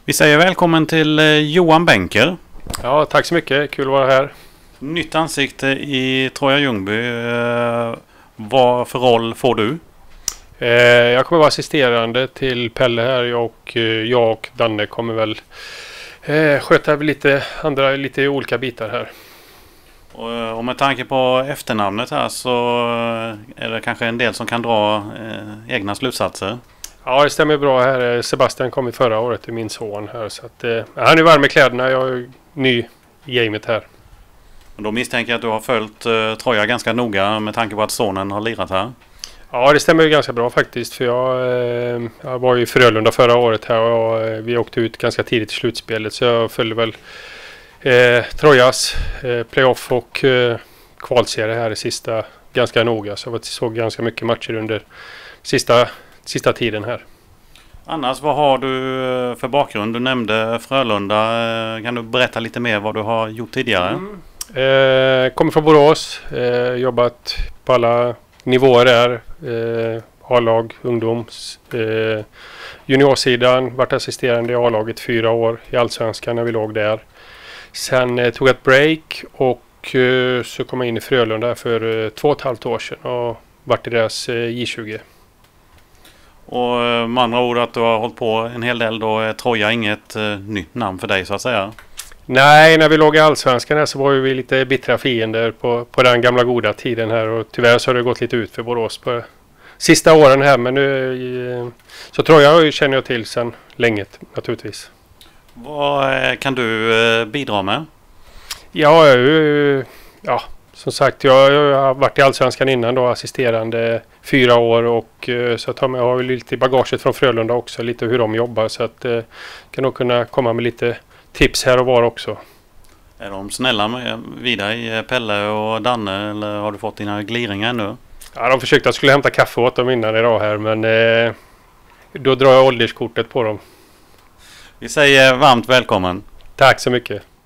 Vi säger välkommen till Johan Benker. Ja, tack så mycket. Kul att vara här. Nytt ansikte i Troja Ljungby. Vad för roll får du? Jag kommer vara assisterande till Pelle här och jag och Danne kommer väl sköta lite olika bitar här. Och med tanke på efternamnet här så är det kanske en del som kan dra egna slutsatser. Ja, det stämmer bra här. Sebastian kom i förra året till min son här. Så att, han är varm i kläderna. Jag är ny i gamet här. Och då misstänker jag att du har följt Troja ganska noga med tanke på att sonen har lirat här. Ja, det stämmer ju ganska bra faktiskt. För jag var ju i Frölunda förra året här och vi åkte ut ganska tidigt i slutspelet. Så jag följde väl Trojas playoff och kvalserie här i sista ganska noga. Så jag såg ganska mycket matcher under sista tiden här. Annars, vad har du för bakgrund? Du nämnde Frölunda. Kan du berätta lite mer vad du har gjort tidigare? Kommer från Borås. Jobbat på alla nivåer där. A-lag, ungdoms, juniorsidan. Varit assisterande i A-laget 4 år i Allsvenskan när vi låg där. Sen tog jag ett break och så kom jag in i Frölunda för 2,5 år sedan och varit i deras J20. Och med andra ord att du har hållit på en hel del, då är Troja inget nytt namn för dig så att säga? Nej, när vi låg i Allsvenskan här så var vi lite bittra fiender på den gamla goda tiden här och tyvärr så har det gått lite ut för Borås på sista åren här, men nu så Troja känner jag till sedan länge naturligtvis. Vad kan du bidra med? Ja, som sagt, jag har varit i Allsvenskan innan då, assisterande 4 år och så jag har väl lite i bagaget från Frölunda också, lite hur de jobbar, så att kan nog kunna komma med lite tips här och var också. Är de snälla med vid dig, Pelle och Danne, eller har du fått dina gliringar ännu? Ja, de försökte att jag skulle hämta kaffe åt dem innan idag här, men då drar jag ålderskortet på dem. Vi säger varmt välkommen. Tack så mycket.